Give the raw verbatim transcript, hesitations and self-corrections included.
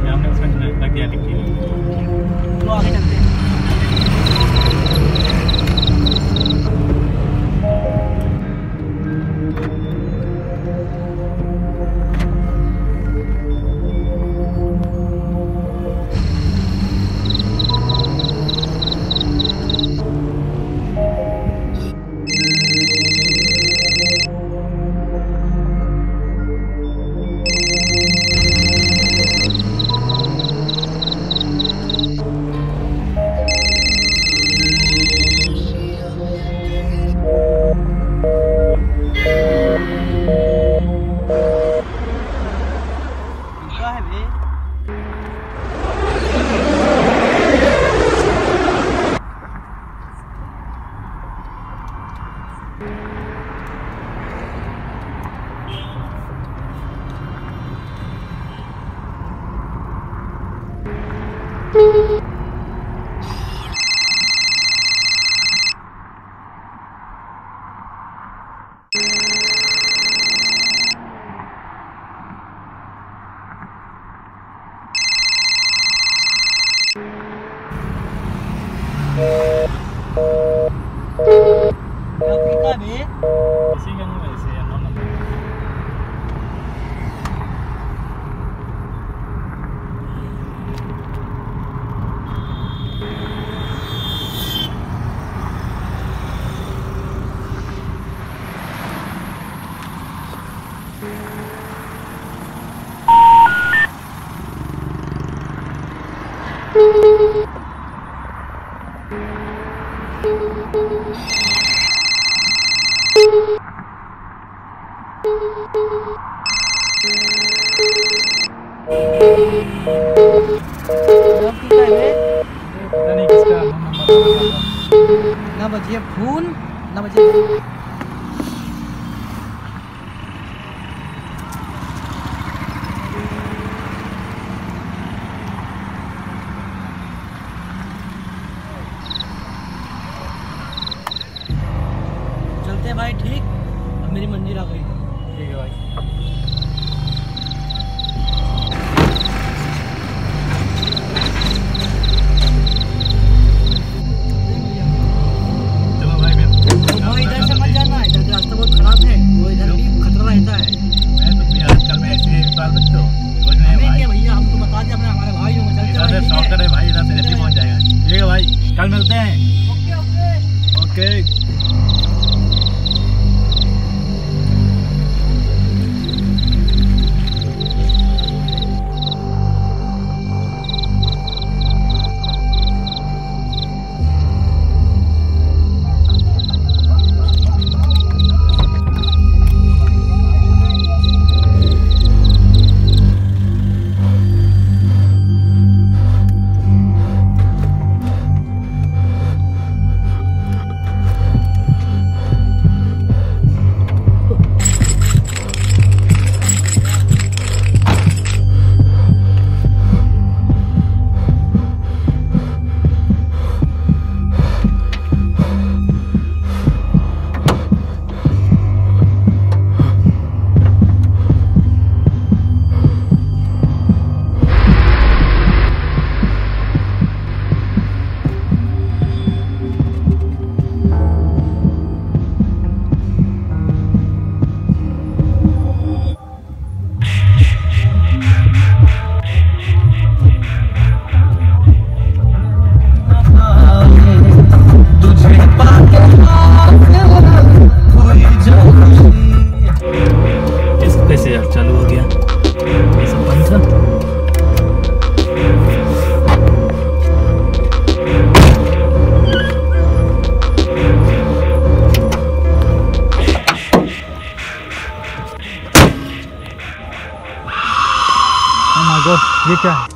हमने उसमें लग दिया टिक्की। तो आगे चलते हैं। इसी का नहीं वैसे है नंबर। पता नहीं किसका नंबर ना बजिए फोन ना बजिए। चलते हैं भाई। ठीक, अब मेरी मंजिल आ गई। ठीक है भाई। रास्ता बहुत खराब है, वो इधर भी खतरा रहता है। मैं तो भैया आजकल में ऐसे ही बाल बच्चे हो कुछ नहीं भाई। क्या भैया, हम तो बता दिया अपने हमारे भाई हो। चलते इधर से शॉर्ट करे भाई, इधर से जल्दी पहुंच जाएगा। ठीक है भाई, कल मिलते हैं। Okay okay okay. चालू हो गया ये सब बंद था। Oh my God, ये क्या है?